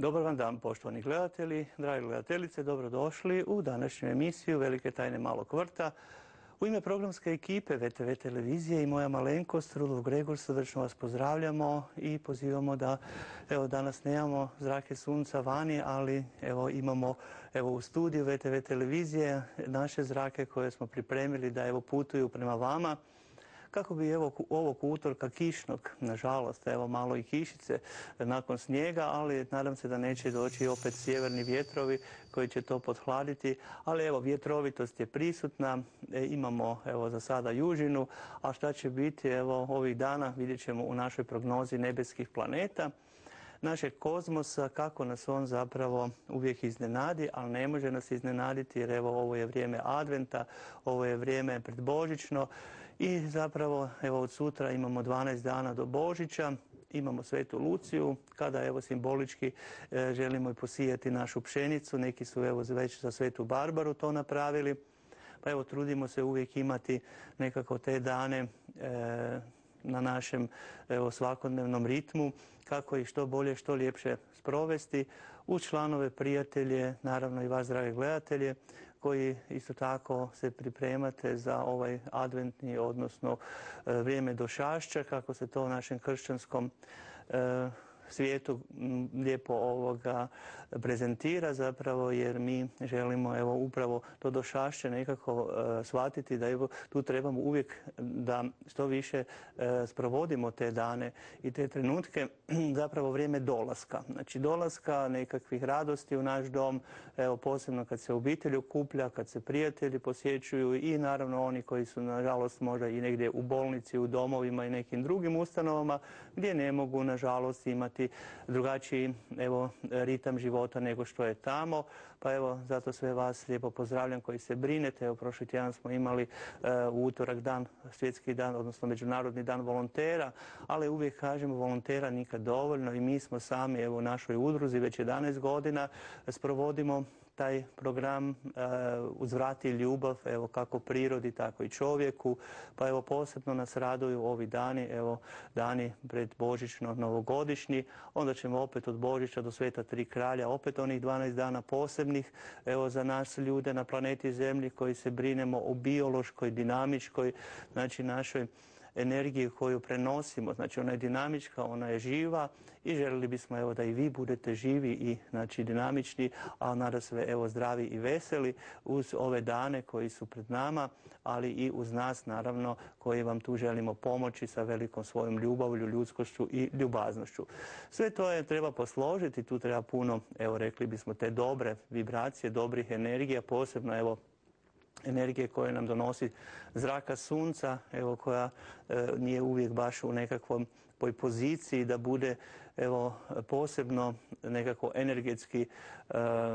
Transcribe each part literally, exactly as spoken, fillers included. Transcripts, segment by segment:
Dobar vam dan, poštovani gledatelji, dragi gledateljice, dobrodošli u današnju emisiju Velike tajne malog vrta. U ime programske ekipe ve te ve televizije i moja malenkost, Rudolf Gregor, srdačno vas pozdravljamo i pozivamo da, evo, danas nemamo zrake sunca vani, ali evo imamo evo u studiju ve te ve televizije naše zrake koje smo pripremili da evo putuju prema vama, kako bi evo ovog utorka kišnog, nažalost, evo malo i kišice nakon snijega, ali nadam se da neće doći opet sjeverni vjetrovi koji će to podhladiti, ali evo vjetrovitost je prisutna, e, imamo evo za sada južinu, a šta će biti evo ovih dana vidjet ćemo u našoj prognozi nebeskih planeta, našeg kozmosa, kako nas on zapravo uvijek iznenadi, ali ne može nas iznenaditi jer evo ovo je vrijeme adventa, ovo je vrijeme predbožićno i zapravo evo od sutra imamo dvanaest dana do Božića, imamo Svetu Luciju, kada evo simbolički e, želimo i posijati našu pšenicu, neki su evo već za Svetu Barbaru to napravili, pa evo trudimo se uvijek imati nekako te dane e, na našem evo, svakodnevnom ritmu, kako ih što bolje, što ljepše sprovesti uz članove, prijatelje, naravno i vas, drage gledatelje, koji isto tako se pripremate za ovaj adventni, odnosno e, vrijeme došašća, kako se to u našem kršćanskom e, svijetu lijepo ovoga prezentira zapravo, jer mi želimo evo upravo to došašće nekako uh, shvatiti da evo tu trebamo uvijek da što više uh, sprovodimo te dane i te trenutke, zapravo vrijeme dolaska. Znači dolaska nekakvih radosti u naš dom, evo posebno kad se obitelj okuplja, kad se prijatelji posjećuju i naravno oni koji su nažalost možda i negdje u bolnici, u domovima i nekim drugim ustanovama gdje ne mogu nažalost imati drugačiji evo ritam života nego što je tamo, pa evo zato sve vas lijepo pozdravljam koji se brinete. Evo prošli tjedan smo imali uh, u utorak dan, svjetski dan, odnosno međunarodni dan volontera, ali uvijek kažemo volontera nikad dovoljno i mi smo sami evo u našoj udruzi već jedanaest godina sprovodimo taj program uh, Uzvrati ljubav, evo kako prirodi, tako i čovjeku, pa evo posebno nas raduju ovi dani, evo dani pred božićno novogodišnji, onda ćemo opet od Božića do Sveta Tri kralja, opet onih dvanaest dana posebnih, evo za nas ljude na planeti Zemlji koji se brinemo o biološkoj, dinamičkoj, znači našoj energiju koju prenosimo, znači ona je dinamička, ona je živa i željeli bismo evo da i vi budete živi i znači dinamični, a nadasve evo zdravi i veseli uz ove dane koji su pred nama, ali i uz nas naravno koji vam tu želimo pomoći sa velikom svojom ljubavlju, ljudskošću i ljubaznošću. Sve to je treba posložiti, tu treba puno, evo rekli bismo, te dobre vibracije, dobrih energija, posebno evo energije koje nam donosi zraka sunca, evo koja e, nije uvijek baš u nekakvom poziciji da bude evo posebno nekako energetski e,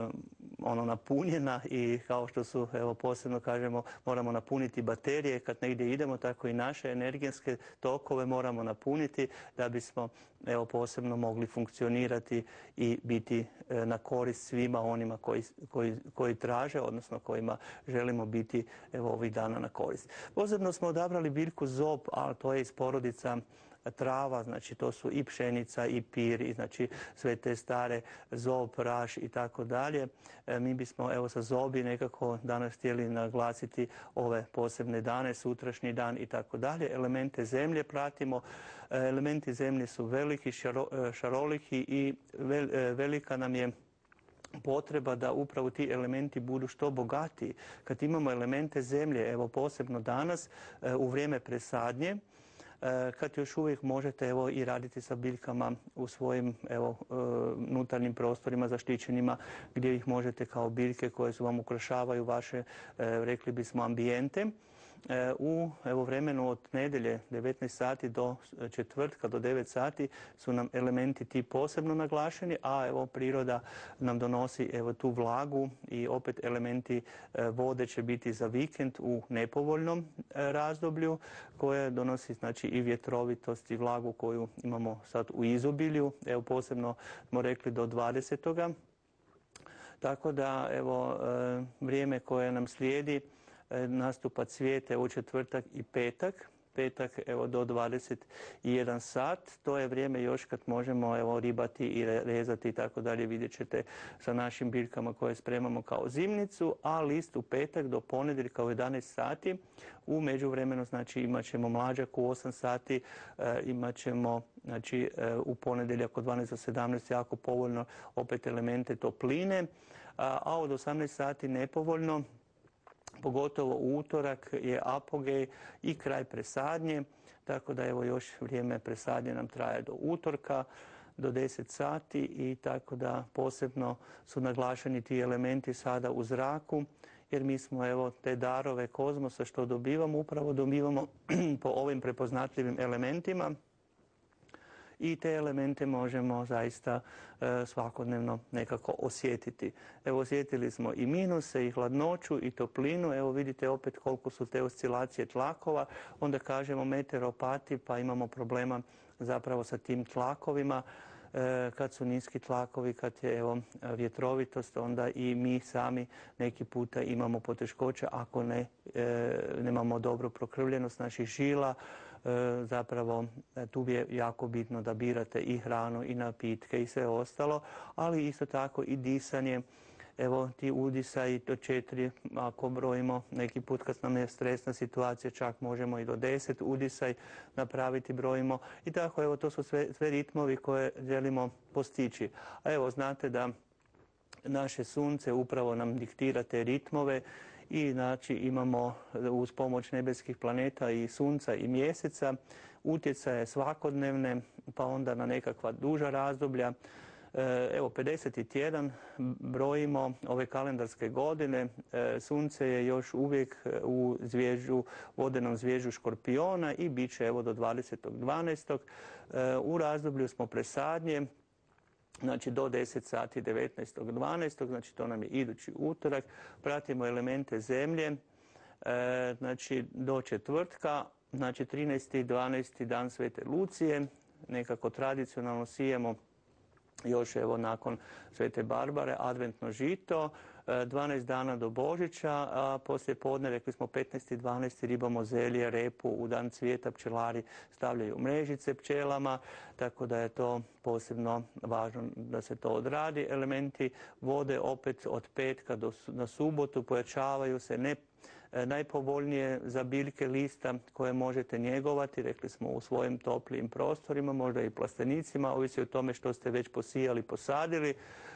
ono napunjena i kao što su evo posebno kažemo moramo napuniti baterije kad negdje idemo, tako i naše energetske tokove moramo napuniti da bismo evo posebno mogli funkcionirati i biti e, na korist svima onima koji, koji, koji traže, odnosno kojima želimo biti evo ovih dana na korist. Posebno smo odabrali biljku zob, a to je iz porodica trava, znači to su i pšenica i pir i znači sve te stare zob, raš i tako dalje. Mi bismo evo sa zobi nekako danas htjeli naglasiti ove posebne dane, sutrašnji dan i tako dalje. Elemente zemlje pratimo, elementi zemlje su veliki, šaro, šaroliki i vel, velika nam je potreba da upravo ti elementi budu što bogatiji. Kad imamo elemente zemlje, evo posebno danas u vrijeme presadnje, kad još uvijek možete evo i raditi sa biljkama u svojim evo unutarnjim prostorima zaštićenima gdje ih možete kao biljke koje su vam ukrašavaju vaše rekli bismo ambijente. U evo vremenu od nedjelje devetnaest sati do četvrtka do devet sati su nam elementi ti posebno naglašeni, a evo priroda nam donosi evo tu vlagu i opet elementi vode će biti za vikend u nepovoljnom razdoblju koje donosi znači i vjetrovitost i vlagu koju imamo sad u izobilju, evo posebno smo rekli do dvadesetoga Tako da evo vrijeme koje nam slijedi nastupa cvijete u četvrtak i petak, petak evo do dvadeset jedan sat. To je vrijeme još kad možemo evo ribati i rezati i tako dalje. Vidjet ćete sa našim biljkama koje spremamo kao zimnicu, a list u petak do ponedjeljka u jedanaest sati. U međuvremenu znači imat ćemo mlađak u osam sati, e, imat ćemo znači, e, u ponedjeljak od dvanaest do sedamnaest jako povoljno opet elemente topline, a, a od osamnaest sati nepovoljno. Pogotovo u utorak je apogej i kraj presadnje, tako da evo još vrijeme presadnje nam traje do utorka, do deset sati i tako da posebno su naglašeni ti elementi sada u zraku, jer mi smo evo te darove kozmosa što dobivamo, upravo dobivamo po ovim prepoznatljivim elementima. I te elemente možemo zaista e, svakodnevno nekako osjetiti. Evo osjetili smo i minuse, i hladnoću, i toplinu. Evo vidite opet koliko su te oscilacije tlakova. Onda kažemo meteoropati pa imamo problema zapravo sa tim tlakovima. E, kad su niski tlakovi, kad je evo, vjetrovitost, onda i mi sami neki puta imamo poteškoće ako ne, e, nemamo dobru prokrvljenost naših žila. Zapravo tu je jako bitno da birate i hranu i napitke i sve ostalo, ali isto tako i disanje. Evo ti udisaj do četiri, ako brojimo neki put kad nam je stresna situacija, čak možemo i do deset udisaj napraviti, brojimo. I tako evo to su sve, sve ritmovi koje želimo postići. A evo znate da naše sunce upravo nam diktira te ritmove. I znači imamo uz pomoć nebeskih planeta i sunca i mjeseca utjecaje svakodnevne, pa onda na nekakva duža razdoblja. Evo pedeseti tjedan brojimo ove kalendarske godine. Sunce je još uvijek u zvježđu, vodenom zvježđu Škorpiona i bit će evo do dvadesetog dvanaestog U razdoblju smo presadnje. Znači do deset sati devetnaestog dvanaestog znači to nam je idući utorak. Pratimo elemente zemlje, e, znači do četvrtka, znači trinaesti dvanaesti dan Svete Lucije. Nekako tradicionalno sijemo još evo nakon Svete Barbare adventno žito, dvanaest dana do Božića, a poslije podne, rekli smo petnaesti dvanaesti ribamo zelje, repu, u dan cvijeta pčelari stavljaju mrežice pčelama, tako da je to posebno važno da se to odradi. Elementi vode opet od petka do na subotu pojačavaju se, ne najpovoljnije za biljke lista koje možete njegovati, rekli smo u svojim toplijim prostorima, možda i plastenicima, ovisi o tome što ste već posijali, posadili.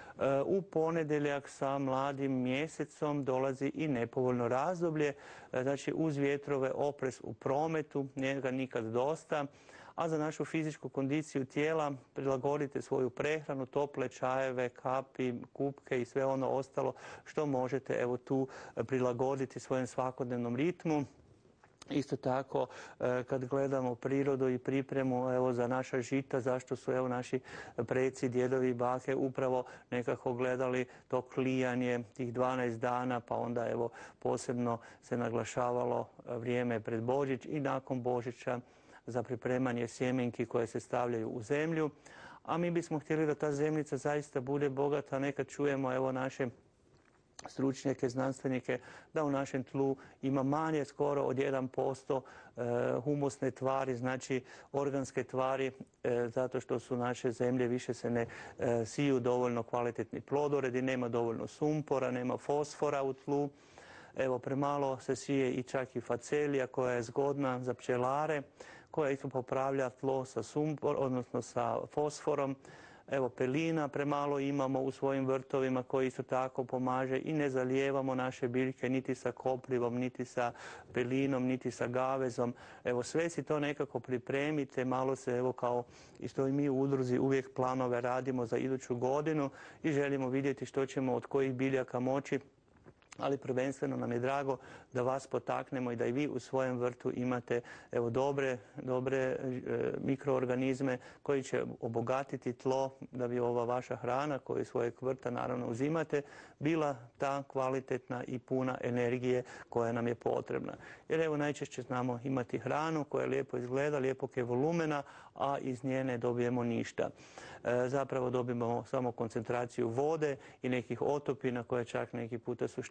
U ponedjeljak sa mladim mjesecom dolazi i nepovoljno razdoblje, znači uz vjetrove oprez u prometu, njega nikad dosta, a za našu fizičku kondiciju tijela prilagodite svoju prehranu, tople čajeve, kapi, kupke i sve ono ostalo što možete evo tu prilagoditi svojem svakodnevnom ritmu. Isto tako, kad gledamo prirodu i pripremu evo, za naša žita, zašto su evo, naši preci, djedovi i bake upravo nekako gledali to klijanje tih dvanaest dana, pa onda evo, posebno se naglašavalo vrijeme pred Božić i nakon Božića za pripremanje sjemenki koje se stavljaju u zemlju. A mi bismo htjeli da ta zemljica zaista bude bogata. Nekad čujemo evo, naše stručnjake, znanstvenike, da u našem tlu ima manje skoro od jedan posto humusne tvari, znači organske tvari, zato što su naše zemlje više se ne siju dovoljno kvalitetni plodoredi, nema dovoljno sumpora, nema fosfora u tlu. Evo, premalo se sije i čak i facelija koja je zgodna za pčelare, koja isto popravlja tlo sa sumpor, odnosno sa fosforom. Evo, pelina premalo imamo u svojim vrtovima koji isto tako pomaže i ne zalijevamo naše biljke niti sa koprivom, niti sa pelinom, niti sa gavezom. Evo, sve si to nekako pripremite, malo se evo kao isto i mi u udruzi uvijek planove radimo za iduću godinu i želimo vidjeti što ćemo od kojih biljaka moći. Ali prvenstveno nam je drago da vas potaknemo i da i vi u svojem vrtu imate evo, dobre, dobre e, mikroorganizme koji će obogatiti tlo da bi ova vaša hrana koju iz svojeg vrta naravno uzimate bila ta kvalitetna i puna energije koja nam je potrebna. Jer evo najčešće znamo imati hranu koja lijepo izgleda, lijepog je volumena, a iz nje ne dobijemo ništa. E, zapravo dobijemo samo koncentraciju vode i nekih otopina koje čak neki puta su štetne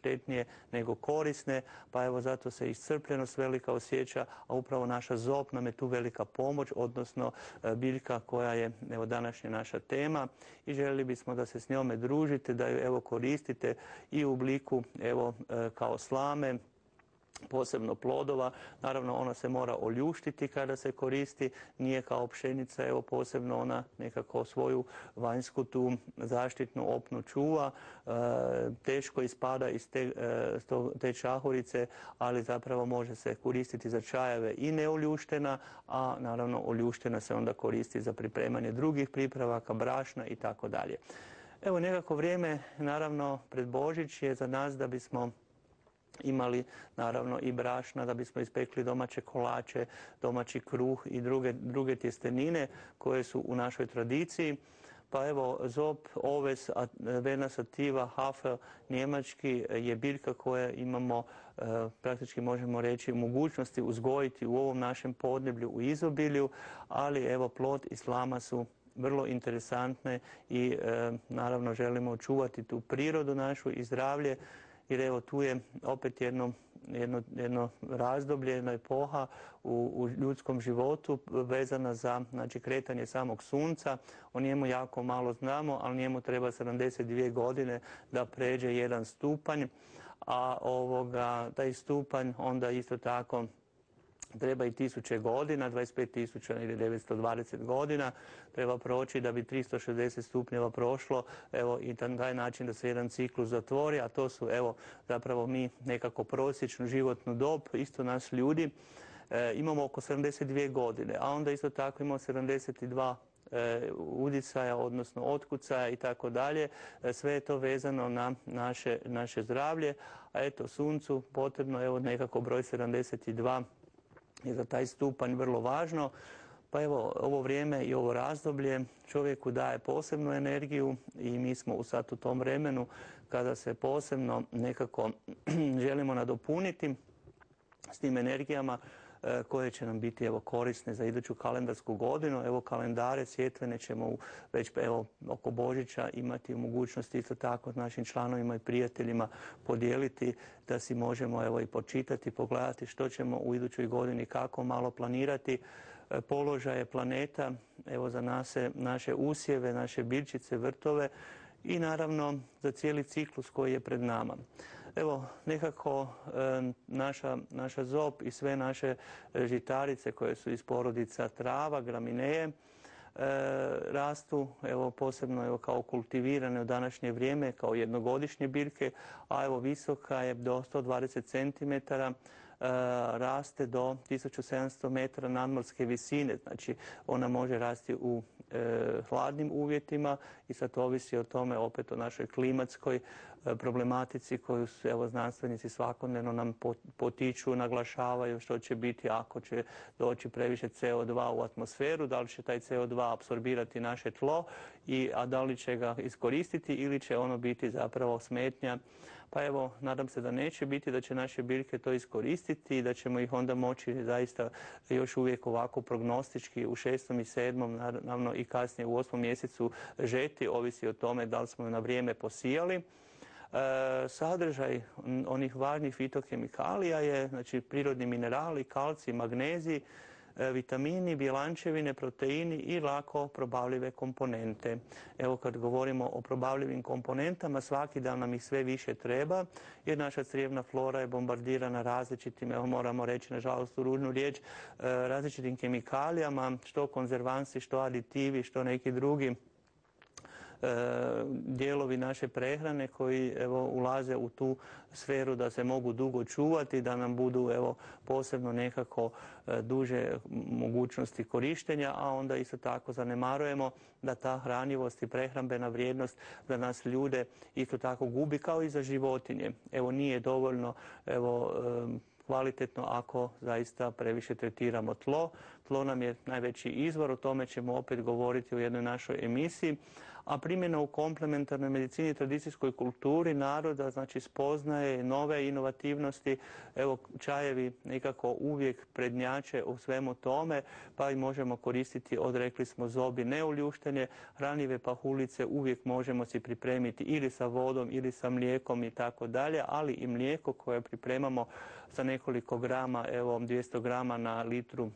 štetnije nego korisne, pa evo zato se iscrpljenost velika osjeća, a upravo naša zob nam je tu velika pomoć, odnosno biljka koja je evo današnja naša tema i željeli bismo da se s njome družite, da ju evo koristite i u obliku evo kao slame, posebno plodova. Naravno, ona se mora oljuštiti kada se koristi, nije kao pšenica, evo posebno ona nekako svoju vanjsku tu zaštitnu opnu čuva, e, teško ispada iz te, e, te čahurice, ali zapravo može se koristiti za čajeve i neoljuštena, a naravno oljuštena se onda koristi za pripremanje drugih pripravaka, brašna i tako dalje. Evo nekako vrijeme, naravno, pred Božić je za nas da bismo imali naravno i brašna, da bismo ispekli domaće kolače, domaći kruh i druge, druge tjestenine koje su u našoj tradiciji. Pa evo, zob, oves, vena sativa, hafel, njemački je biljka koja imamo, e, praktički možemo reći, mogućnosti uzgojiti u ovom našem podneblju u izobilju, ali evo plod i slama su vrlo interesantne i e, naravno želimo očuvati tu prirodu našu i zdravlje. Jer evo tu je opet jedno, jedno, jedno razdoblje, jedna epoha u, u ljudskom životu vezana za znači, kretanje samog sunca. O njemu jako malo znamo, ali njemu treba sedamdeset dvije godine da pređe jedan stupanj, a ovoga, taj stupanj onda isto tako treba i tisuće godina, dvadeset pet tisuća ili devetsto dvadeset godina treba proći da bi tristo šezdeset stupnjeva prošlo, evo i na taj način da se jedan ciklus zatvori, a to su evo zapravo mi nekako prosječnu životnu dob, isto nas ljudi, e, imamo oko sedamdeset dvije godine, a onda isto tako imamo sedamdeset dva E, udicaja, odnosno otkucaja i tako dalje. Sve je to vezano na naše, naše zdravlje, a eto suncu potrebno evo nekako broj sedamdeset dva je za taj stupanj vrlo važno. Pa evo, ovo vrijeme i ovo razdoblje čovjeku daje posebnu energiju i mi smo sad u tom vremenu kada se posebno nekako želimo nadopuniti s tim energijama koje će nam biti evo korisne za iduću kalendarsku godinu. Evo kalendare sjetvene ćemo već evo oko Božića imati u mogućnosti isto tako s našim članovima i prijateljima podijeliti da si možemo evo i počitati, pogledati što ćemo u idućoj godini, kako malo planirati položaje planeta, evo za nas, naše usjeve, naše biljčice, vrtove i naravno za cijeli ciklus koji je pred nama. Evo, nekako e, naša, naša zob i sve naše žitarice koje su iz porodica trava, gramineje, e, rastu, evo posebno evo, kao kultivirane u današnje vrijeme, kao jednogodišnje biljke, a evo visoka je do sto dvadeset centimetara, raste do tisuću sedamsto metara nadmorske visine, znači ona može rasti u e, hladnim uvjetima i sad ovisi o tome opet o našoj klimatskoj e, problematici koju su evo znanstvenici svakodnevno nam potiču, naglašavaju što će biti ako će doći previše C O dva u atmosferu, da li će taj C O dva apsorbirati naše tlo, i, a da li će ga iskoristiti ili će ono biti zapravo smetnja. Pa evo, nadam se da neće biti, da će naše biljke to iskoristiti i da ćemo ih onda moći zaista još uvijek ovako prognostički u šestom i sedmom, naravno i kasnije u osmom mjesecu žeti, ovisi o tome da li smo na vrijeme posijali. E, sadržaj onih važnih fitokemikalija je znači, prirodni minerali, kalcij, magnezij, vitamini, bjelančevine, proteini i lako probavljive komponente. Evo kad govorimo o probavljivim komponentama, svaki dan nam ih sve više treba, jer naša crijevna flora je bombardirana različitim, evo moramo reći nažalost u ružnu riječ, različitim kemikalijama, što konzervansi, što aditivi, što neki drugi dijelovi naše prehrane koji evo ulaze u tu sferu da se mogu dugo čuvati, da nam budu evo posebno nekako duže mogućnosti korištenja, a onda isto tako zanemarujemo da ta hranjivost i prehrambena vrijednost za nas ljude isto tako gubi kao i za životinje. Evo nije dovoljno evo kvalitetno ako zaista previše tretiramo tlo. Tlo nam je najveći izvor, o tome ćemo opet govoriti u jednoj našoj emisiji, a primjena u komplementarnoj medicini i tradicijskoj kulturi naroda, znači spoznaje nove inovativnosti. Evo, čajevi nekako uvijek prednjače u svemu tome, pa i možemo koristiti, odrekli smo zobi neuljuštene, hranjive pahulice uvijek možemo si pripremiti ili sa vodom ili sa mlijekom i tako dalje, ali i mlijeko koje pripremamo sa nekoliko grama, evo dvjesto grama na litru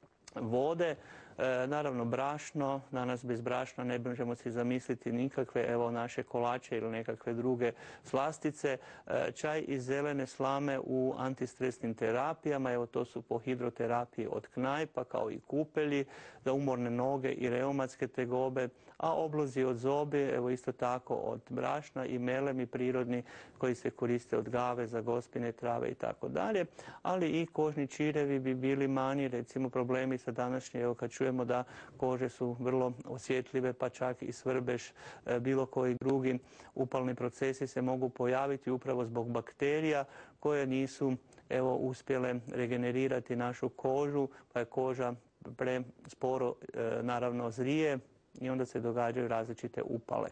vode. E, naravno brašno, danas bez brašna ne možemo si zamisliti nikakve evo naše kolače ili nekakve druge slastice. E, čaj iz zelene slame u antistresnim terapijama, evo to su po hidroterapiji od knajpa kao i kupelji za umorne noge i reumatske tegobe, a oblozi od zobe, evo isto tako od brašna i melemi prirodni koji se koriste od gave za gospine trave i tako dalje, ali i kožni čirevi bi bili manji, recimo problemi sa današnje, evo kad čujemo da kože su vrlo osjetljive, pa čak i svrbež, bilo koji drugi upalni procesi se mogu pojaviti upravo zbog bakterija koje nisu evo uspjele regenerirati našu kožu, pa je koža presporo naravno zrije i onda se događaju različite upale.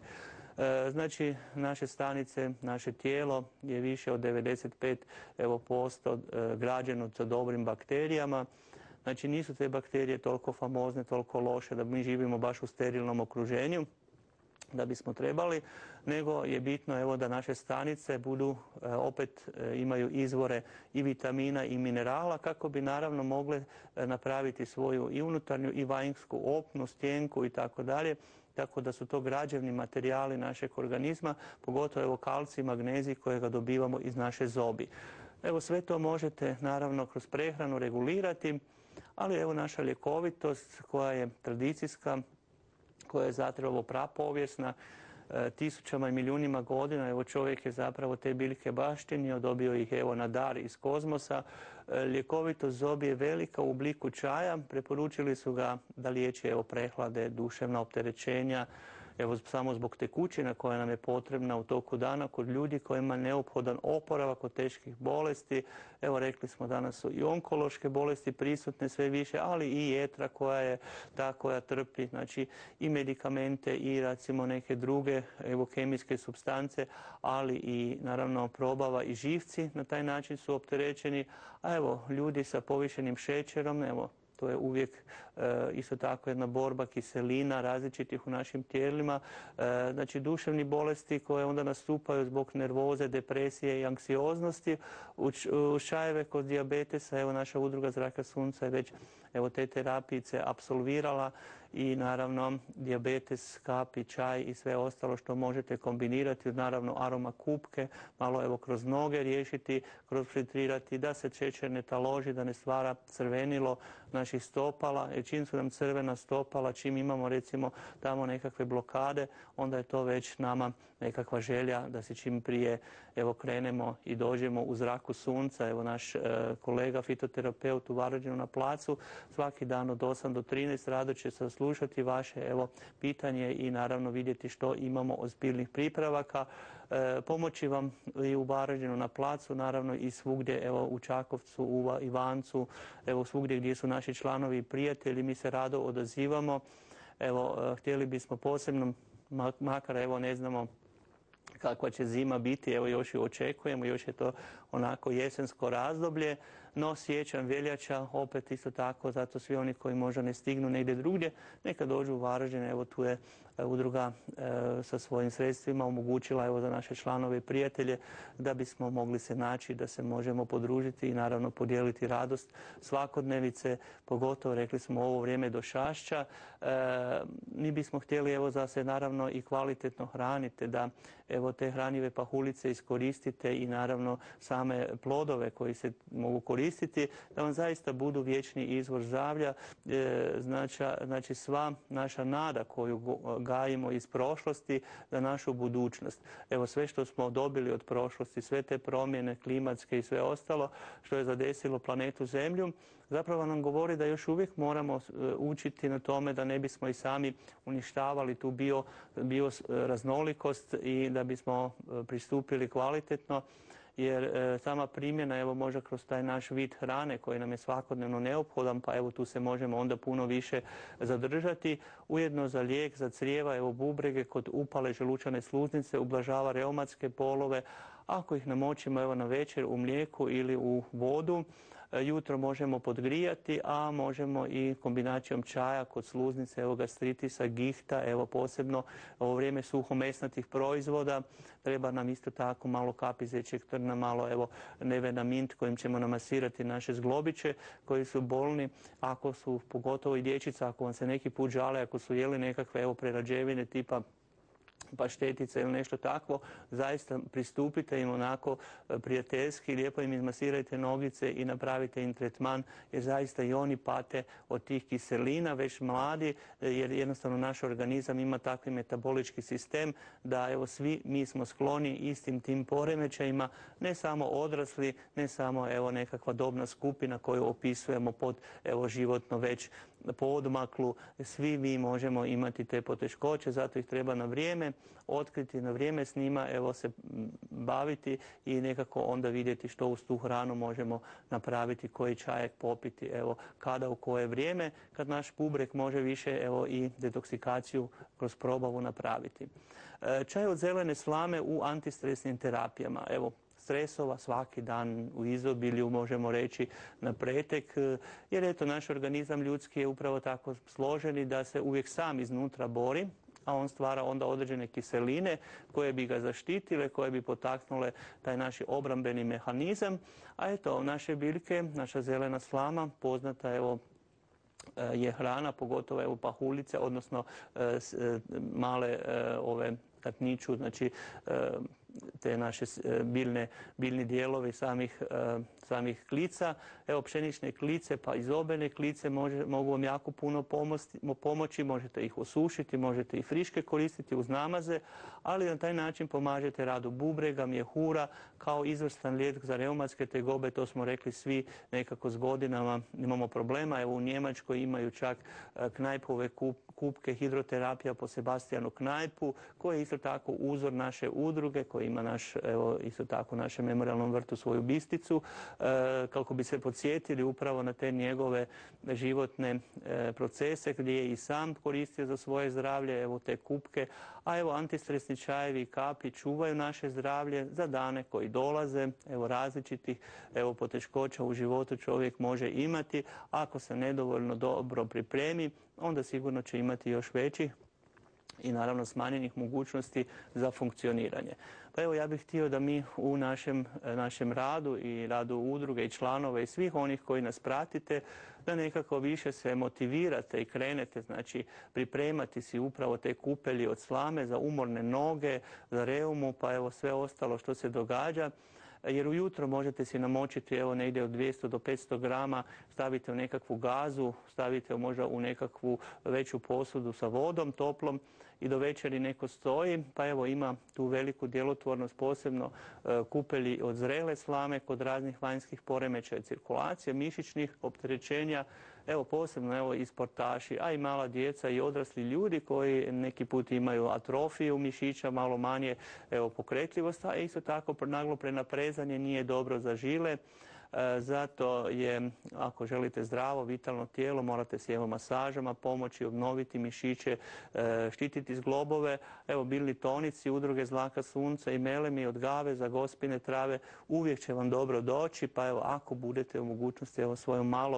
Znači, naše stanice, naše tijelo je više od devedeset pet posto građeno sa dobrim bakterijama. Znači, nisu te bakterije toliko famozne, toliko loše da mi živimo baš u sterilnom okruženju da bismo trebali, nego je bitno evo da naše stanice budu, opet imaju izvore i vitamina i minerala kako bi naravno mogle napraviti svoju i unutarnju i vanjsku opnu, stjenku i tako dalje. Tako da su to građevni materijali našeg organizma, pogotovo evo kalcij, magnezij kojega dobivamo iz naše zobi. Evo sve to možete naravno kroz prehranu regulirati, ali evo naša ljekovitost koja je tradicijska, koja je zapravo prapovijesna, tisućama i milijunima godina, evo čovjek je zapravo te biljke baštinio, dobio ih evo na dar iz kozmosa. Ljekovitost zobi je velika u obliku čaja, preporučili su ga da liječi evo prehlade, duševna opterećenja, evo samo zbog tekućina koja nam je potrebna u toku dana kod ljudi kojima je neophodan oporavak od teških bolesti. Evo rekli smo danas su i onkološke bolesti prisutne sve više, ali i jetra koja je ta koja trpi, znači i medikamente i recimo neke druge evo kemijske supstance, ali i naravno probava i živci na taj način su opterećeni, a evo ljudi sa povišenim šećerom, evo to je uvijek e, isto tako jedna borba kiselina različitih u našim tijelima. E, znači duševni bolesti koje onda nastupaju zbog nervoze, depresije i anksioznosti. U, u čajeve kod dijabetesa, evo naša udruga Zraka sunca je već evo te terapijice apsolvirala i naravno dijabetes, kapi, čaj i sve ostalo što možete kombinirati, naravno aroma kupke, malo evo kroz noge riješiti, kroz filtrirati, da se šećer ne taloži, da ne stvara crvenilo naših stopala, jer čim su nam crvena stopala, čim imamo recimo tamo nekakve blokade, onda je to već nama nekakva želja da se čim prije evo krenemo i dođemo u Zraku sunca. Evo naš e, kolega fitoterapeut u Varaždinu na placu svaki dan od osam do trinaest rado će se slušati vaše evo pitanje i naravno vidjeti što imamo od biljnih pripravaka. E, pomoći vam i u Varaždinu na placu, naravno i svugdje, evo u Čakovcu, u Ivancu, evo svugdje gdje su naši članovi i prijatelji, mi se rado odazivamo. Evo, htjeli bismo posebno, makar evo ne znamo kakva će zima biti, evo još ju očekujemo, još je to onako jesensko razdoblje, no siječanj, veljača, opet isto tako, zato svi oni koji možda ne stignu negdje drugdje, neka dođu u Varaždin, evo tu je udruga e, sa svojim sredstvima omogućila evo za naše članove i prijatelje da bismo mogli se naći, da se možemo podružiti i naravno podijeliti radost svakodnevice, pogotovo rekli smo ovo vrijeme do Šašća. E, mi bismo htjeli evo da se naravno i kvalitetno hranite, da evo te hranjive pahulice iskoristite i naravno same plodove koji se mogu koristiti, da vam zaista budu vječni izvor zdravlja, e, znači, znači sva naša nada koju gajimo iz prošlosti za našu budućnost. Evo sve što smo dobili od prošlosti, sve te promjene klimatske i sve ostalo što je zadesilo planetu Zemlju, zapravo nam govori da još uvijek moramo učiti na tome da ne bismo i sami uništavali tu bio, bio raznolikost i da bismo pristupili kvalitetno jer e, sama primjena, evo možda kroz taj naš vid hrane koji nam je svakodnevno neophodan, pa evo tu se možemo onda puno više zadržati. Ujedno za lijek, za crijeva, evo bubrege kod upale želučane sluznice, ublažava reumatske bolove. Ako ih namočimo evo na večer u mlijeku ili u vodu, jutro možemo podgrijati, a možemo i kombinacijom čaja kod sluznice, evo gastritisa, gihta, evo posebno u vrijeme suhomesnatih proizvoda. Treba nam isto tako malo kapi zečjeg trna, malo evo nevena mint kojim ćemo namasirati naše zglobiće koji su bolni. Ako su, pogotovo i dječica, ako vam se neki put žale, ako su jeli nekakve evo prerađevine tipa paštetice ili nešto takvo, zaista pristupite im onako prijateljski, lijepo im izmasirajte nogice i napravite im tretman, jer zaista i oni pate od tih kiselina, već mladi, jer jednostavno naš organizam ima takvi metabolički sistem da evo svi mi smo skloni istim tim poremećajima, ne samo odrasli, ne samo evo nekakva dobna skupina koju opisujemo pod evo životno već poodmaklu, svi mi možemo imati te poteškoće, zato ih treba na vrijeme otkriti, na vrijeme s njima evo se baviti i nekako onda vidjeti što uz tu hranu možemo napraviti, koji čajek popiti, evo kada, u koje vrijeme, kad naš bubreg može više evo i detoksikaciju kroz probavu napraviti. Čaj od zelene slame u antistresnim terapijama, evo stresova svaki dan u izobilju, možemo reći na pretek, jer eto naš organizam ljudski je upravo tako složeni da se uvijek sam iznutra bori, a on stvara onda određene kiseline koje bi ga zaštitile, koje bi potaknule taj naš obrambeni mehanizam. A eto, naše biljke, naša zelena slama, poznata evo je hrana, pogotovo evo pahulice, odnosno male ove katniču, znači te naše biljne, biljni dijelovi samih, samih klica. Evo pšenične klice pa izobene klice može, mogu vam jako puno pomoći, pomoći, možete ih osušiti, možete i friške koristiti uz namaze, ali na taj način pomažete radu bubrega, mjehura, kao izvrstan lijek za reumatske tegobe, to smo rekli svi nekako s godinama imamo problema. Evo u Njemačkoj imaju čak Knajpove kup, kupke hidroterapija po Sebastijanu Knajpu, koji je isto tako uzor naše udruge, koji ima naš, evo, isto tako u našem memorijalnom vrtu svoju bisticu, e, kako bi se podsjetili upravo na te njegove životne e, procese gdje je i sam koristio za svoje zdravlje, evo te kupke, a evo antistresni čajevi i kapi čuvaju naše zdravlje za dane koji dolaze, evo različitih evo poteškoća u životu čovjek može imati, ako se nedovoljno dobro pripremi, onda sigurno će imati još veći i naravno smanjenih mogućnosti za funkcioniranje. Pa evo ja bih htio da mi u našem, našem radu i radu udruge i članova i svih onih koji nas pratite, da nekako više se motivirate i krenete, znači pripremati si upravo te kupelji od slame za umorne noge, za reumu, pa evo sve ostalo što se događa. Jer ujutro možete si namočiti evo negdje od dvjesto do petsto grama, stavite u nekakvu gazu, stavite možda u nekakvu veću posudu sa vodom toplom i do večeri neko stoji, pa evo ima tu veliku djelotvornost, posebno e, kupelji od zrele slame kod raznih vanjskih poremećaja cirkulacije, mišićnih opterećenja, evo posebno evo i sportaši, a i mala djeca i odrasli ljudi koji neki put imaju atrofiju mišića, malo manje evo pokretljivost, a isto tako naglo prenaprezanje nije dobro za žile. E, zato je, ako želite zdravo, vitalno tijelo, morate si evo masažama pomoći, obnoviti mišiće, e, štititi zglobove. Evo biljni tonici, udruge Zlaka sunca i melemi od gave za gospine trave uvijek će vam dobro doći, pa evo ako budete u mogućnosti evo svojom malom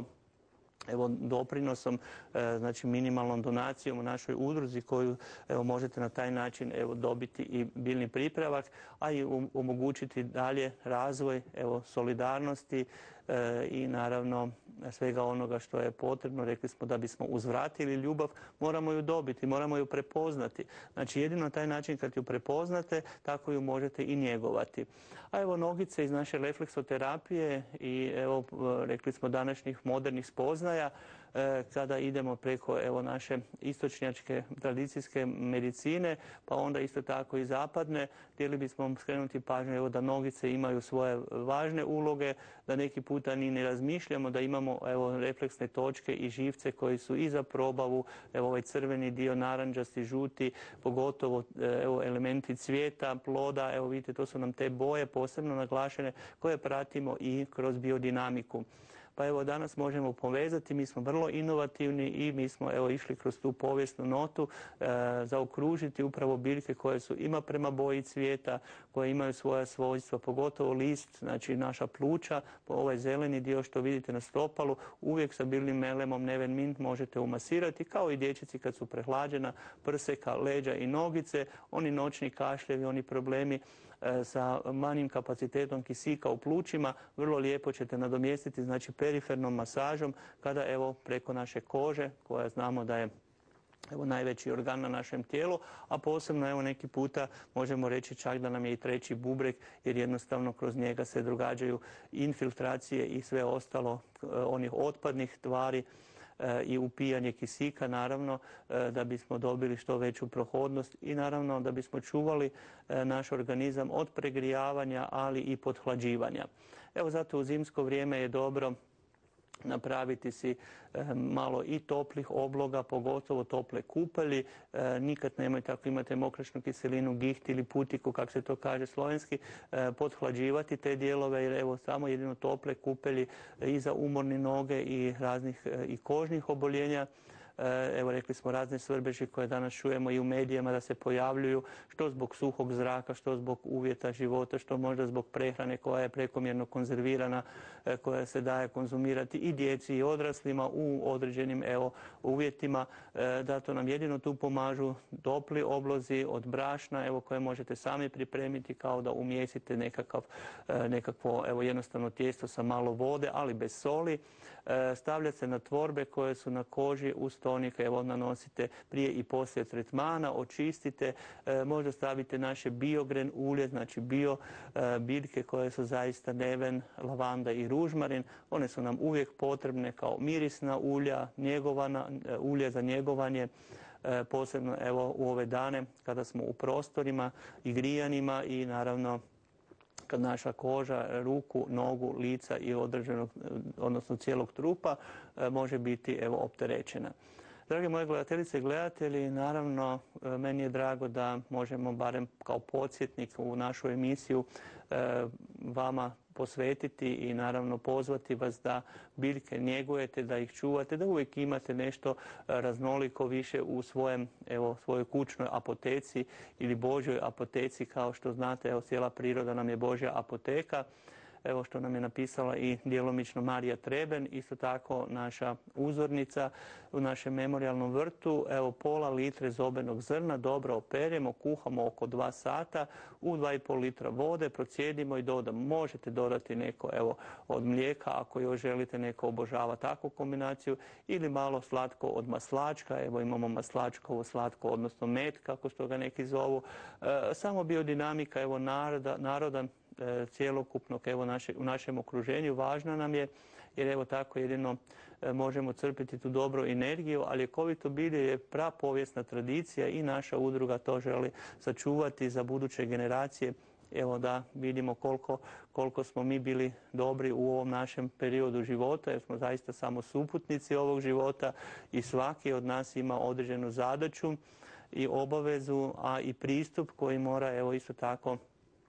evo doprinosom, znači minimalnom donacijom u našoj udruzi koju evo možete na taj način evo dobiti i biljni pripravak, a i omogućiti dalje razvoj evo solidarnosti e, i naravno svega onoga što je potrebno. Rekli smo da bismo uzvratili ljubav, moramo ju dobiti, moramo ju prepoznati. Znači jedino na taj način kad ju prepoznate, tako ju možete i njegovati. A evo nogice iz naše refleksoterapije i evo rekli smo današnjih modernih spoznaja, kada idemo preko evo, naše istočnjačke tradicijske medicine, pa onda isto tako i zapadne. Htjeli bismo skrenuti pažnju evo, da nogice imaju svoje važne uloge, da neki puta ni ne razmišljamo, da imamo evo, refleksne točke i živce koji su i za probavu, evo ovaj crveni dio, naranđasti, žuti, pogotovo evo, elementi cvijeta, ploda, evo vidite to su nam te boje posebno naglašene koje pratimo i kroz biodinamiku. Pa evo danas možemo povezati, mi smo vrlo inovativni i mi smo evo išli kroz tu povijesnu notu e, zaokružiti upravo biljke koje su ima prema boji cvijeta, koje imaju svoja svojstva, pogotovo list, znači naša pluća, ovaj zeleni dio što vidite na stopalu, uvijek sa biljnim melemom Neven Mint možete umasirati, kao i dječici kad su prehlađena, prseka, leđa i nogice, oni noćni kašljevi, oni problemi sa manjim kapacitetom kisika u plućima, vrlo lijepo ćete nadomjestiti znači perifernom masažom kada evo preko naše kože, koja znamo da je evo najveći organ na našem tijelu, a posebno evo neki puta možemo reći čak da nam je i treći bubreg jer jednostavno kroz njega se događaju infiltracije i sve ostalo onih otpadnih tvari i upijanje kisika naravno da bismo dobili što veću prohodnost i naravno da bismo čuvali naš organizam od pregrijavanja ali i podhlađivanja. Evo zato u zimsko vrijeme je dobro napraviti si malo i toplih obloga, pogotovo tople kupelji. Nikad nemojte, ako imate mokračnu kiselinu, giht ili putiku, kako se to kaže slovenski, podhlađivati te dijelove jer evo samo jedino tople kupelji i za umorne noge i raznih i kožnih oboljenja. Evo rekli smo razne svrbeži koje danas čujemo i u medijima da se pojavljuju, što zbog suhog zraka, što zbog uvjeta života, što možda zbog prehrane koja je prekomjerno konzervirana, koja se daje konzumirati i djeci i odraslima u određenim evo, uvjetima. Da to nam jedino tu pomažu topli oblozi od brašna evo, koje možete sami pripremiti kao da umjesite nekakav, nekakvo evo, jednostavno tijesto sa malo vode, ali bez soli. Stavlja se na tvorbe koje su na koži uz tonik, evo nanosite prije i poslije tretmana, očistite, možda stavite naše biogren ulje, znači bio biljke koje su zaista neven, lavanda i ružmarin. One su nam uvijek potrebne kao mirisna ulja, njegovana, ulje za njegovanje, posebno evo u ove dane kada smo u prostorima i grijanima i naravno kad naša koža, ruku, nogu, lica i određenog, odnosno cijelog trupa može biti evo opterećena. Drage moje gledateljice i gledatelji, naravno meni je drago da možemo barem kao podsjetnik u našu emisiju vama posvetiti i naravno pozvati vas da biljke njegujete, da ih čuvate, da uvijek imate nešto raznoliko više u svojem, evo, svojoj kućnoj apoteci ili Božjoj apoteci. Kao što znate, evo, cijela priroda nam je Božja apoteka. Evo što nam je napisala i djelomično Marija Treben, isto tako naša uzornica u našem memorijalnom vrtu. Evo pola litre zobenog zrna dobro operemo, kuhamo oko dva sata u dva i pol litra vode, procijedimo i dodamo. Možete dodati neko evo od mlijeka ako još želite, neko obožava takvu kombinaciju, ili malo slatko od maslačka. Evo imamo maslačkovo slatko, odnosno med kako što ga neki zovu. E, samo biodinamika evo naroda, naroda cjelokupnog evo naše, u našem okruženju važna nam je, jer evo tako jedino možemo crpiti tu dobru energiju, a ljekovito bilje je prapovijesna tradicija i naša udruga to želi sačuvati za buduće generacije. Evo da vidimo koliko, koliko smo mi bili dobri u ovom našem periodu života, jer smo zaista samo suputnici ovog života i svaki od nas ima određenu zadaću i obavezu, a i pristup koji mora evo isto tako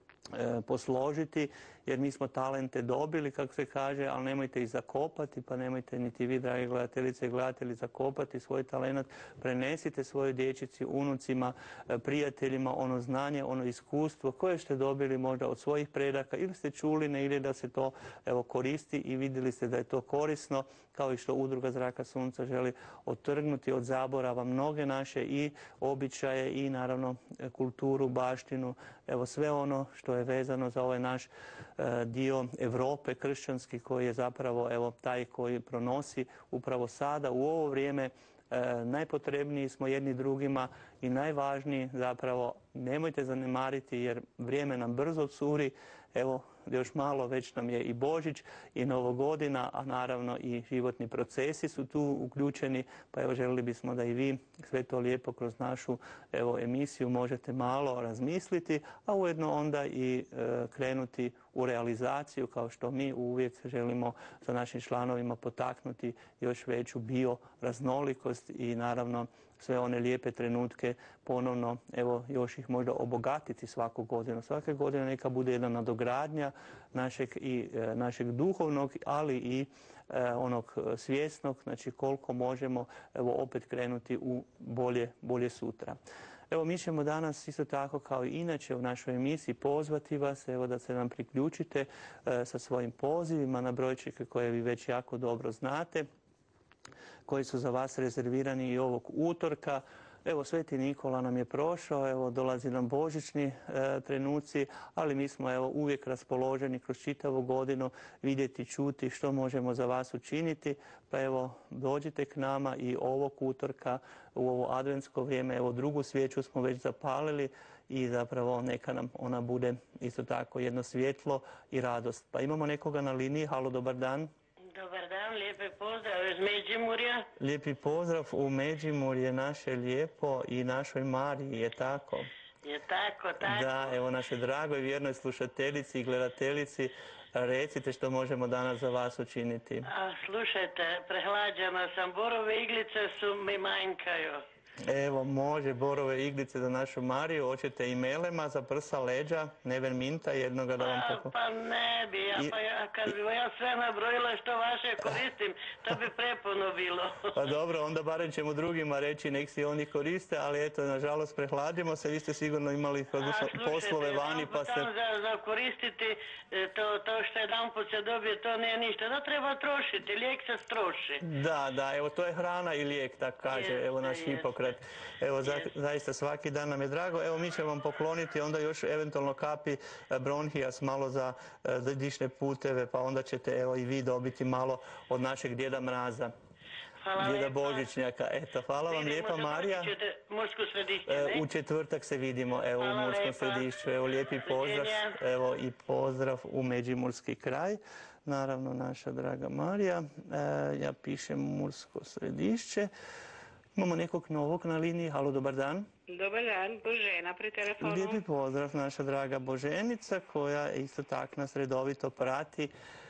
posložiti, jer mi smo talente dobili, kako se kaže, ali nemojte ih zakopati, pa nemojte niti vi, dragi gledateljice i gledatelji, zakopati svoj talenat. Prenesite svojoj dječici, unucima, prijateljima ono znanje, ono iskustvo koje ste dobili možda od svojih predaka ili ste čuli negdje da se to evo koristi i vidjeli ste da je to korisno, kao i što Udruga Zraka Sunca želi otrgnuti od zaborava mnoge naše i običaje i naravno kulturu, baštinu, evo sve ono što je vezano za ovaj naš dio Europe kršćanski koji je zapravo evo taj koji pronosi upravo sada u ovo vrijeme. E, najpotrebniji smo jedni drugima i najvažniji zapravo nemojte zanemariti jer vrijeme nam brzo curi, evo, još malo, već nam je i Božić i Novogodina, a naravno i životni procesi su tu uključeni, pa evo željeli bismo da i vi sve to lijepo kroz našu evo, emisiju možete malo razmisliti, a ujedno onda i e, krenuti u realizaciju, kao što mi uvijek želimo sa našim članovima potaknuti još veću bioraznolikost i naravno sve one lijepe trenutke ponovno, evo, još ih možda obogatiti svaku godinu. Svake godine neka bude jedna nadogradnja našeg, i, e, našeg duhovnog, ali i e, onog svjesnog, znači koliko možemo evo, opet krenuti u bolje, bolje sutra. Evo, mi ćemo danas isto tako kao i inače u našoj emisiji pozvati vas evo, da se nam priključite e, sa svojim pozivima na brojčike koje vi već jako dobro znate, koji su za vas rezervirani i ovog utorka. Evo, Sveti Nikola nam je prošao, evo, dolazi nam božićni e, trenuci, ali mi smo evo, uvijek raspoloženi kroz čitavu godinu vidjeti, čuti što možemo za vas učiniti. Pa evo, dođite k nama i ovog utorka u ovo adventsko vrijeme. Evo, drugu svijeću smo već zapalili i zapravo neka nam ona bude isto tako jedno svjetlo i radost. Pa imamo nekoga na liniji. Halo, dobar dan. Dobar dan, lijepi pozdrav iz Međimurja. Lijepi pozdrav u Međimurje, naše lijepo i našoj Mariji, je tako? Je tako, tako. Da, evo naše dragoj vjernoj slušateljici i gledateljici, recite što možemo danas za vas učiniti. A, slušajte, prehlađena sam, borove iglice su mi manjkaju. Evo, može, borove iglice za našu Mariju, hoćete i melema za prsa, leđa, neven minta jednoga da vam tako... Pa, pa ne bi, ja, I, pa ja, kad bi ja sve nabrojila što vaše koristim, to bi prepuno bilo. Pa dobro, onda barem ćemo drugima reći nek si oni koriste, ali eto, nažalost, prehlađemo se, vi ste sigurno imali A, poslove vani, pa se... Za, za koristiti to, to što jedan put se dobije, to nije ništa, da treba trošiti, lijek se stroši. Da, da, evo, to je hrana i lijek, tak kaže, Jeste, evo naš jeste. Hipokrat. Evo, za, zaista svaki dan nam je drago. Evo, mi ćemo vam pokloniti onda još eventualno kapi bronhijas malo za, za dišne puteve, pa onda ćete evo i vi dobiti malo od našeg djeda Mraza. Hvala Djeda lijepa. Božićnjaka. Eto, hvala vam lijepa, Marija. Muško središće, ne? U četvrtak se vidimo, evo, Hvala u Murskom lijepa. središću. Evo, lijepi pozdrav, Doviđenja. evo i pozdrav u Međimurski kraj. Naravno, naša draga Marija. E, ja pišem Mursko središće. Imamo nekog novog na liniji. Halo, dobar dan. Dobar dan, Božena pri telefonu. Lijepi pozdrav, naša draga Boženica, koja isto tako nas redovito prati.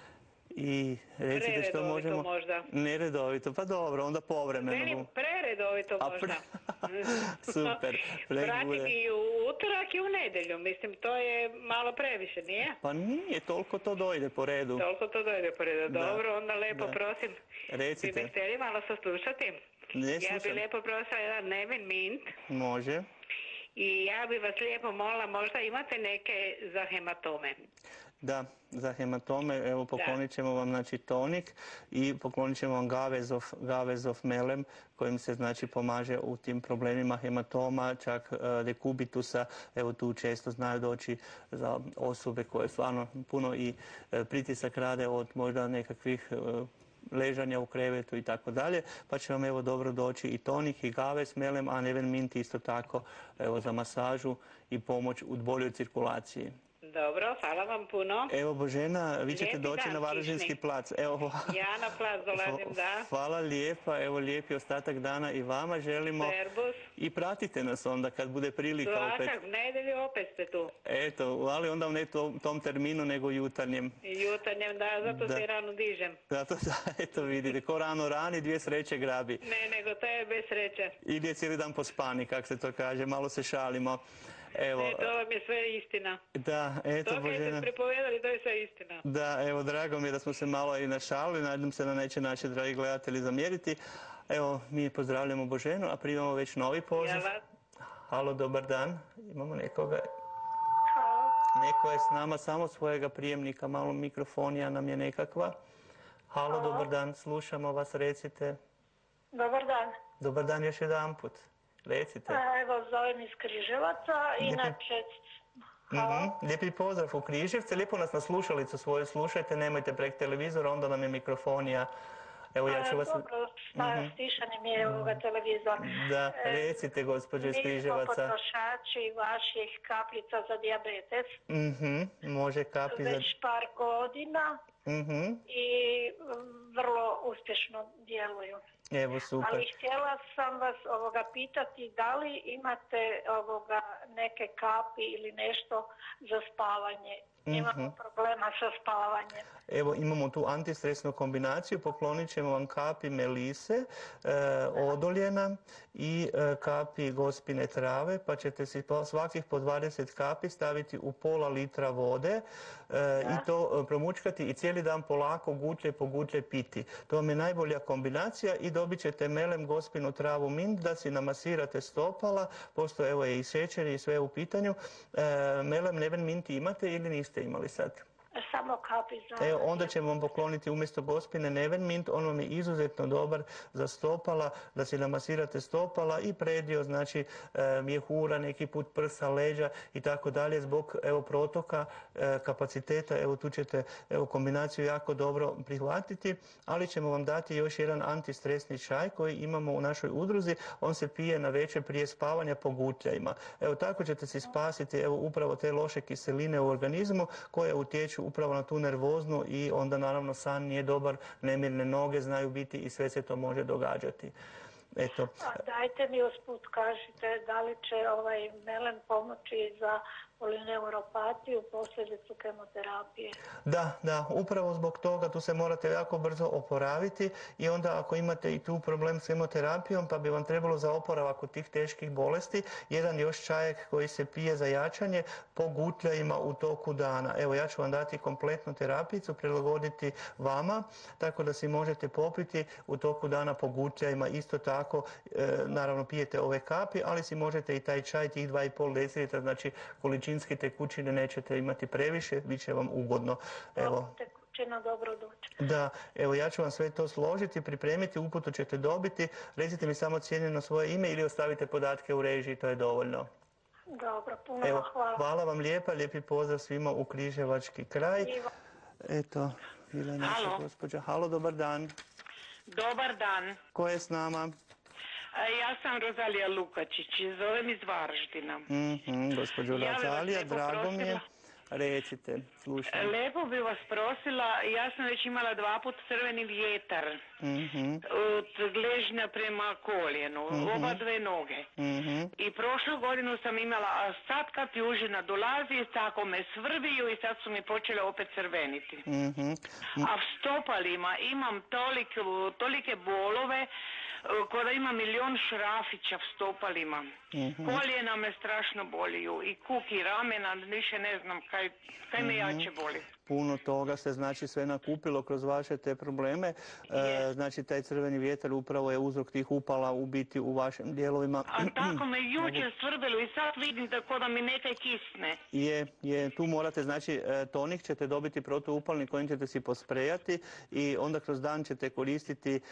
I recite što možemo... možda. Neredovito, pa dobro, onda povremeno. Velim, preredovito A možda. pre... Super. Pratim bude. i u utorak i u nedjelju, mislim, to je malo previše, nije? Pa nije, toliko to dojde po redu. Toliko to dojde po redu. Da. Dobro, onda lepo Da. prosim. Recite. Bi me htjeli malo saslušati? Ne Ja bi slušam. lijepo prosila jedan Nevin mint Može. i ja bi vas lijepo molila, možda imate neke za hematome. Da, za hematome, evo poklonit ćemo vam znači tonik i poklonit ćemo vam gavezov, gavezov melem kojim se znači pomaže u tim problemima hematoma, čak e, dekubitusa, evo tu često znaju doći za osobe koje stvarno puno i e, pritisak rade od možda nekakvih e, ležanja u krevetu i tako dalje, pa će vam evo dobro doći i tonik i gavez melem, a neven mint isto tako evo za masažu i pomoć u boljoj cirkulaciji. Dobro, hvala vam puno. Evo Božena, vi ćete Lijepi doći dan, na Varaždinski kišni. plac. Evo, Ja na plac dolazim, da. hvala lijepa, evo lijepi ostatak dana i vama želimo. Servus. I pratite nas onda kad bude prilika opet. Svakak, nedjelju opet ste tu. Eto, ali onda ne tom, tom terminu nego jutarnjem. Jutarnjem, da, zato Da. se rano dižem. Zato da, eto vidite, ko rano rani, dvije sreće grabi. Ne, nego to je bez sreće. Ide cijeli dan po spani, kak se to kaže, malo se šalimo. Evo, Ne, to vam je sve istina. da, eto To kaj ste Božena. pripovedali, to je sve istina. Da, evo, drago mi je da smo se malo i našalili, nadam se da neće naši dragi gledatelji zamjeriti. Evo, mi pozdravljamo Boženu, a primamo već novi poziv. Ja vas... Halo, dobar dan. Imamo nekoga. Neko je s nama, samo svojega prijemnika, malo mikrofonija nam je nekakva. Halo, dobar dan, slušamo vas, recite. Dobar dan. Dobar dan još jedan put. Recite. A, Evo, zovem iz Križevaca, inače... Halo? Mhm. Lijepi pozdrav u Križevce, lijepo nas na slušalicu svoju slušajte, nemojte prek televizora, onda nam je mikrofonija Evo ja ću vas... Dobro, sta, stišan mi je ovoga televizor. Da, recite gospođo iz Mi smo Križevaca. potrošači vaših kapljica za dijabetes. Mhm, može kapi za... Već par godina Mhm, i vrlo uspješno djeluju. evo super. Ali htjela sam vas ovoga pitati da li imate ovoga neke kapi ili nešto za spavanje. Imamo problema sa spavanjem. Evo imamo tu antistresnu kombinaciju, poklonit ćemo vam kapi melise, e, odoljena i e, kapi gospine trave, pa ćete si po, svakih po dvadeset kapi staviti u pola litra vode e, i to e, promučkati i cijeli dan polako gutlje po gutlje piti. To vam je najbolja kombinacija i dobit ćete melem, gospinu travu, mint da si namasirate stopala, pošto evo je i šećer i sve u pitanju. E, melem, neven, mint imate ili niste imali sad? Samo kapi za... Evo, onda ćemo vam pokloniti umjesto gospine neven mint, on vam je izuzetno dobar za stopala, da si namasirate stopala i predio, znači e, mjehura, neki put prsa, leđa i tako dalje, zbog evo protoka e, kapaciteta, evo tu ćete evo kombinaciju jako dobro prihvatiti, ali ćemo vam dati još jedan antistresni čaj koji imamo u našoj udruzi, on se pije na večer prije spavanja po gutljajima. Evo tako ćete si spasiti evo upravo te loše kiseline u organizmu koje utječu upravo na tu nervoznu i onda naravno san nije dobar, nemirne noge znaju biti i sve se to može događati. Eto. A dajte mi usput kažite da li će ovaj melem pomoći za polineuropatiju, posljedicu kemoterapije. Da, da, upravo zbog toga tu se morate jako brzo oporaviti i onda ako imate i tu problem s kemoterapijom pa bi vam trebalo za oporavak od tih teških bolesti jedan još čajek koji se pije za jačanje po gutljajima u toku dana. Evo ja ću vam dati kompletnu terapijicu, prilagoditi vama, tako da si možete popiti u toku dana po gutljajima. Isto tako, e, naravno pijete ove kapi, ali si možete i taj čaj, tih dva i pol decilitra, znači količina tekućine nećete imati previše, bit će vam ugodno. Evo. Tekućina dobro doći. Da, evo ja ću vam sve to složiti, pripremiti, uputu ćete dobiti. Recite mi samo cijenjeno svoje ime ili ostavite podatke u režiji, to je dovoljno. Dobro, puno Evo, hvala. Hvala vam lijepa, lijepi pozdrav svima u Križevački kraj. Eto, bila je naša gospođa. Halo, dobar dan. Dobar dan. Ko je s nama? Ja sam Rozalija Lukačić, zovem iz Varaždina. Mhm, gospođo Rozalija, drago mi je. Recite, slušam. Lepo bi vas prosila, ja sam već imala dva put crveni vjetar, Mhm, od gležnja prema koljenu, oba dve noge. mhm. I prošlu godinu sam imala, a sad kad južina dolazi, tako me svrbiju i sad su mi počele opet crveniti. Mhm. A v stopalima imam toliko, tolike bolove, ko da ima milion šrafića v stopalima. Koljena me strašno boliju i kuk i ramena, više ne znam kaj, kaj me jače boli. Puno toga se znači sve nakupilo kroz vaše te probleme. E, znači taj crveni vjetar upravo je uzrok tih upala u biti u vašim dijelovima. A tako me jučer svrbilo i sad vidim da ko da mi nekaj kisne. Je, je, tu morate, znači tonik ćete dobiti protuupalni kojim ćete si posprejati i onda kroz dan ćete koristiti e,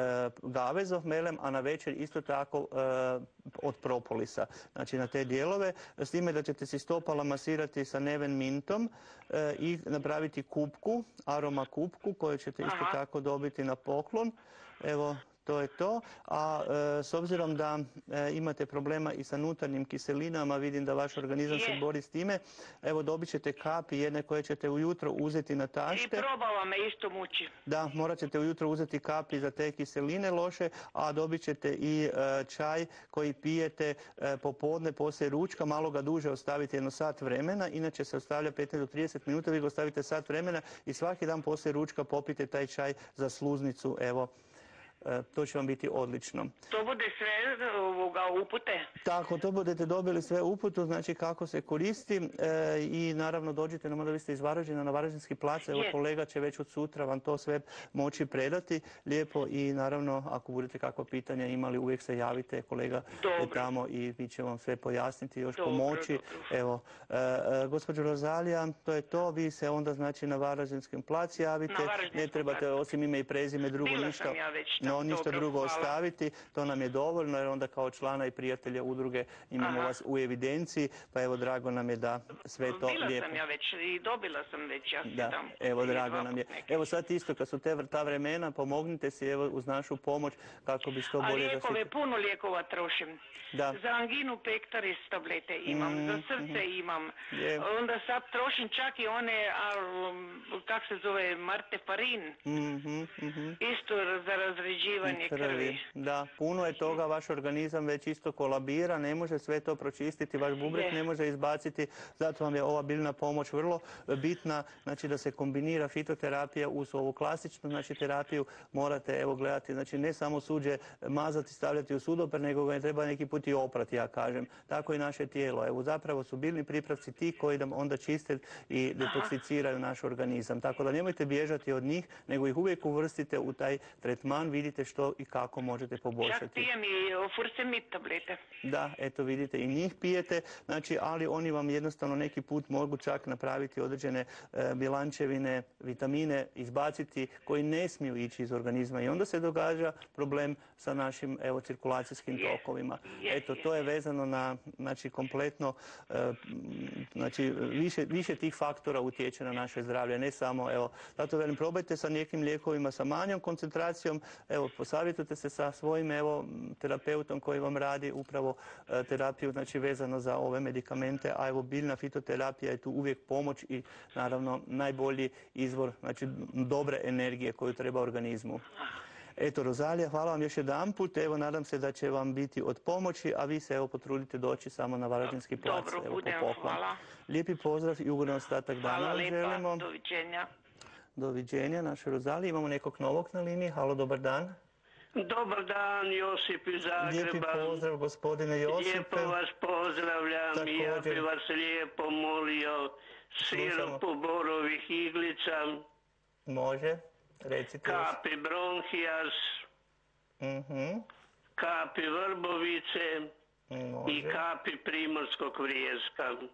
gavezov melem, a na večer isto tako e, od propolisa. Znači na te dijelove, s time da ćete si stopala masirati sa neven mintom e, i napraviti kupku, aroma kupku koju ćete isto Aha. tako dobiti na poklon. Evo, to je to. A e, s obzirom da e, imate problema i sa nutarnjim kiselinama, vidim da vaš organizam se Je. bori s time, evo dobit ćete kapi jedne koje ćete ujutro uzeti na I tašte. probala me isto muči. Da, morat ćete ujutro uzeti kapi za te kiseline loše, a dobit ćete i e, čaj koji pijete e, popodne poslije ručka, malo ga duže ostavite jedno sat vremena, inače se ostavlja petnaest do trideset minuta, vi ga ostavite sat vremena i svaki dan poslije ručka popite taj čaj za sluznicu, evo. E, to će vam biti odlično. To bude sve ovoga upute. Tako, to budete dobili sve uputu, znači kako se koristi e, i naravno dođite nam da vi ste iz Varaždina na Varaždinski plac, evo Je. kolega će već od sutra vam to sve moći predati lijepo i naravno ako budete kakva pitanja imali uvijek se javite, kolega je Dobro. tamo i mi će vam sve pojasniti, još Dobro, pomoći. dobro. Evo, e, e, gospođo Rozalija, to je to, vi se onda znači na Varaždinskom plac javite, Na Varaždinskom ne trebate placu. osim ime i prezime drugo Bila ništa. sam ja već tamo. nećemo ništa dobro, drugo hvala. ostaviti, to nam je dovoljno jer onda kao člana i prijatelja udruge imamo Aha. vas u evidenciji, pa evo drago nam je da sve to Bila lijepo. sam ja već i dobila sam već, ja si Da, dam. evo i drago dva nam je. put neke. Evo sad isto kad su te, ta vremena, pomognite si evo uz našu pomoć kako bi što A bolje lijekove, zaštitili. puno lijekova trošim. Da. Za anginu pektaris tablete imam, Mm, za srce imam. Je. Onda sad trošim čak i one, a, kak se zove, marteparin. Mhm, mhm. Isto za razređivanje krvi. Da, puno je toga, vaš organizam već isto kolabira, ne može sve to pročistiti, vaš bubreg Je. ne može izbaciti, zato vam je ova biljna pomoć vrlo bitna, znači da se kombinira fitoterapija uz ovu klasičnu, znači terapiju morate evo gledati, znači ne samo suđe mazati, stavljati u sudoper, nego ga ne treba neki put i oprati, ja kažem. Tako i naše tijelo. Evo zapravo su biljni pripravci ti koji nam onda čiste i detoksikiraju naš organizam. Tako da nemojte bježati od njih, nego ih uvijek uvrstite u taj tretman, vidite što i kako možete Čak poboljšati. pijem i fursemid tablete. Da, eto vidite i njih pijete, znači ali oni vam jednostavno neki put mogu čak napraviti određene e, bilančevine, vitamine, izbaciti koji ne smiju ići iz organizma i onda se događa problem sa našim evo cirkulacijskim Je, tokovima. je, Eto je. to je vezano na znači kompletno e, znači više, više tih faktora utječe na naše zdravlje, ne samo evo, zato velim probajte sa nekim lijekovima sa manjom koncentracijom, evo posavjetujte se sa svojim evo terapeutom koji vam radi upravo e, terapiju znači vezano za ove medikamente, a evo biljna fitoterapija je tu uvijek pomoć i naravno najbolji izvor znači dobre energije koju treba organizmu. Eto, Rozalija, hvala vam još jedanput. Evo, nadam se da će vam biti od pomoći, a vi se evo potrudite doći samo na Varaždinski plac. Dobro, evo, po budem, poklon. hvala. Lijepi pozdrav i ugodan ostatak dana Hvala vam lijepa, želimo. doviđenja. Doviđenja, naše Rozalije. Imamo nekog novog na liniji. Halo, dobar dan. Dobar dan, Josip iz Lijepi Zagreba. pozdrav, gospodine Josipe. Lijepo vas pozdravljam. Ja Također. bi vas lijepo molio Slušamo. sirup borovih iglica, Može, recite. kapi bronhijas, Mhm, kapi vrbovice i može. kapi primorskog vrijeska.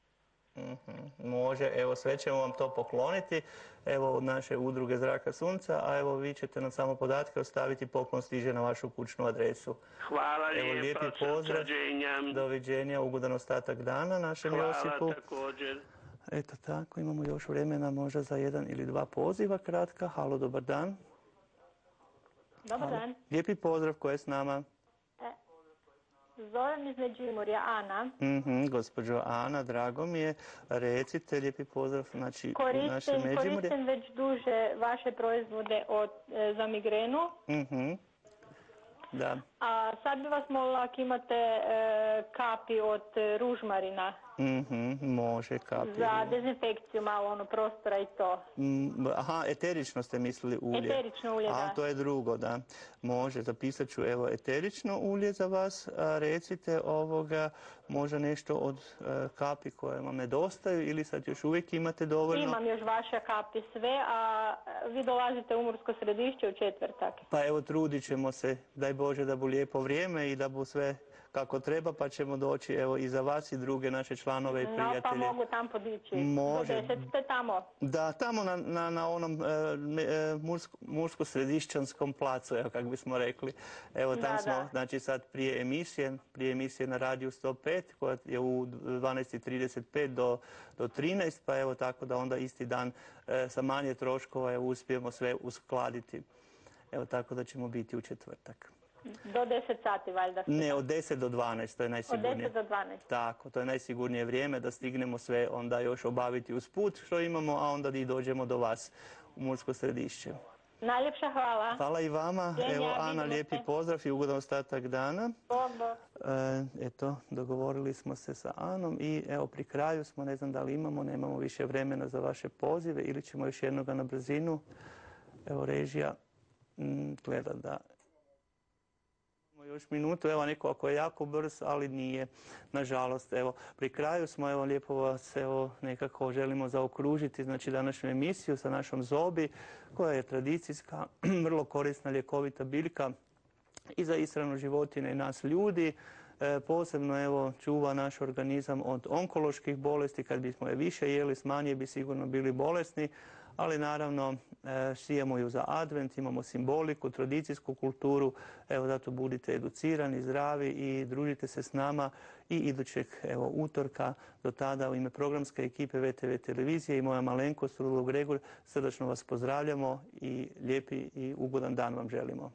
Mhm, može, evo sve ćemo vam to pokloniti, evo od naše udruge Zraka Sunca, a evo vi ćete nam samo podatke ostaviti, poklon stiže na vašu kućnu adresu. Hvala Evo lijepi lijepa, pozdrav, srđenja. doviđenja, ugodan ostatak dana našem Hvala Josipu. također. Eto tako, imamo još vremena možda za jedan ili dva poziva kratka. Halo, dobar dan. Dobar dan. Lijepi pozdrav, ko je s nama? Zovem iz Međimurja, Ana. Mhm, gospođo Ana, drago mi je. Recite, lijepi pozdrav, znači u naše Koristim, Međimurje. koristim već duže vaše proizvode od, e, za migrenu. Mhm, da. A sad bi vas molila ako imate e, kapi od e, ružmarina Mhm, može, kapi. za dezinfekciju malo ono prostora i to. Mm, aha, eterično ste mislili ulje. Eterično ulje, A, da. to je drugo, da. Može, zapisat ću evo eterično ulje za vas. A, recite ovoga, možda nešto od e, kapi koje vam nedostaju ili sad još uvijek imate dovoljno? Imam još vaše kapi sve, a vi dolazite u Mursko Središće u četvrtak. Pa evo, trudit ćemo se, daj Bože da bu lijepo vrijeme i da bu sve kako treba, pa ćemo doći evo i za vas i druge naše članove i No, pa prijatelje. mogu tam podići. Može. Do deset ste tamo. Da, tamo na, na, na onom e, me- e, mursko, mursko-središćanskom placu, evo kako bismo rekli. Evo tam Da, smo, da. znači sad prije emisije, prije emisije na radiju sto pet, koja je u dvanaest i trideset pet do, do trinaest, pa evo tako da onda isti dan e, sa manje troškova evo, uspijemo sve uskladiti. Evo tako da ćemo biti u četvrtak. Do deset sati valjda ste. Ne, od deset do dvanaest, to je Od najsigurnije. deset do dvanaest. Tako, to je najsigurnije vrijeme da stignemo sve onda još obaviti uz put što imamo, a onda i dođemo do vas u Mursko Središće. Najljepša hvala. Hvala i vama. Genija, Evo, Ana, vidimo lijepi se. pozdrav i ugodan ostatak dana. Bog, bog. E, eto, dogovorili smo se sa Anom i evo pri kraju smo, ne znam da li imamo, nemamo više vremena za vaše pozive ili ćemo još jednoga na brzinu. Evo, režija mm, gleda da imamo još minutu, evo neko ako je jako brz, ali nije, nažalost. Evo, pri kraju smo, evo, lijepo vas, evo, nekako želimo zaokružiti, znači, današnju emisiju sa našom zobi, koja je tradicijska, vrlo korisna, ljekovita biljka i za ishranu životinja i nas ljudi. E, posebno, evo, čuva naš organizam od onkoloških bolesti, kad bismo je više jeli, s manje bi sigurno bili bolesni, ali naravno šijemo ju za advent, imamo simboliku, tradicijsku kulturu, evo zato budite educirani, zdravi i družite se s nama i idućeg evo, utorka. Do tada u ime programske ekipe ve te ve televizije i moja malenkost Rudolf Gregor srdačno vas pozdravljamo i lijepi i ugodan dan vam želimo.